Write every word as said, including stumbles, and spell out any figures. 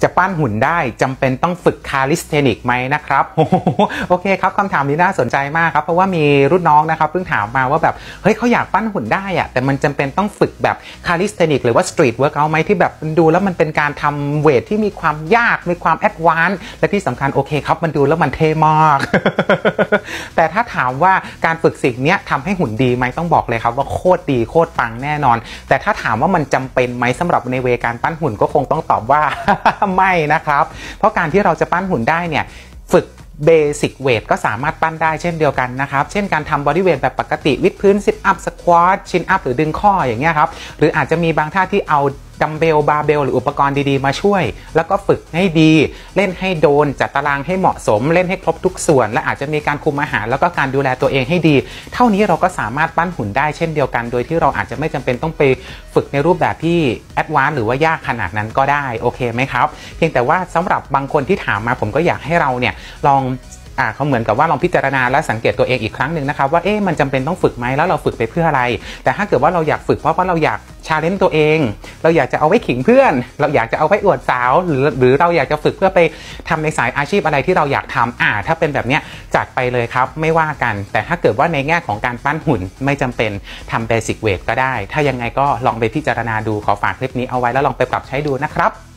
จะปั้นหุ่นได้จำเป็นต้องฝึกคาลิสเทนิกไหมนะครับโอเคครับคำถามนี้น่าสนใจมากครับเพราะว่ามีรุ่นน้องนะครับเพิ่งถามมาว่าแบบเฮ้ยเขาอยากปั้นหุ่นได้อะแต่มันจำเป็นต้องฝึกแบบคาลิสเทนิกหรือว่าสตรีทเวิร์กเอาท์ไหมที่แบบดูแล้วมันเป็นการทำเวทที่มีความยากมีความแอดวานซ์และที่สำคัญโอเคครับมันดูแล้วมันเท่มากแต่ถ้าถามว่าการฝึกสิ่งนี้ทำให้หุ่นดีไหมต้องบอกเลยครับว่าโคตรดีโคตรปังแน่นอนแต่ถ้าถามว่ามันจำเป็นไหมสำหรับในเวการปั้นหุ่นก็คงต้องตอบว่า ไม่นะครับเพราะการที่เราจะปั้นหุ่นได้เนี่ยฝึกเบสิกเวทก็สามารถปั้นได้เช่นเดียวกันนะครับเช่นการทำบอดี้เวทแบบปกติวิดพื้นซิทอัพสควอตชินอัพหรือดึงข้ออย่างเงี้ยครับหรืออาจจะมีบางท่าที่เอาดัมเบลบาร์เบลหรืออุปกรณ์ดีๆมาช่วยแล้วก็ฝึกให้ดีเล่นให้โดนจัดตารางให้เหมาะสมเล่นให้ครบทุกส่วนและอาจจะมีการคุมอาหารแล้วก็การดูแลตัวเองให้ดีเท่านี้เราก็สามารถปั้นหุ่นได้เช่นเดียวกันโดยที่เราอาจจะไม่จำเป็นต้องไปฝึกในรูปแบบที่แอดวานซ์หรือว่ายากขนาดนั้นก็ได้โอเคไหมครับเพียงแต่ว่าสำหรับบางคนที่ถามมาผมก็อยากให้เราเนี่ยลองอ่าเขาเหมือนกับว่าลองพิจารณาและสังเกตตัวเองอีกครั้งหนึ่งนะครับว่าเอ๊ะมันจำเป็นต้องฝึกไหมแล้วเราฝึกไปเพื่ออะไรแต่ถ้าเกิดว่าเราอยากฝึกเพราะว่าเราอยากชาเลนจ์ตัวเองเราอยากจะเอาไว้ขิงเพื่อนเราอยากจะเอาไว้อวดสาวหรือหรือเราอยากจะฝึกเพื่อไปทำในสายอาชีพอะไรที่เราอยากทำอ่าถ้าเป็นแบบเนี้ยจัดไปเลยครับไม่ว่ากันแต่ถ้าเกิดว่าในแง่ของการปั้นหุ่นไม่จำเป็นทำเบสิกเวทก็ได้ถ้ายังไงก็ลองไปพิจารณาดูขอฝากคลิปนี้เอาไว้แล้วลองไปปรับใช้ดูนะครับ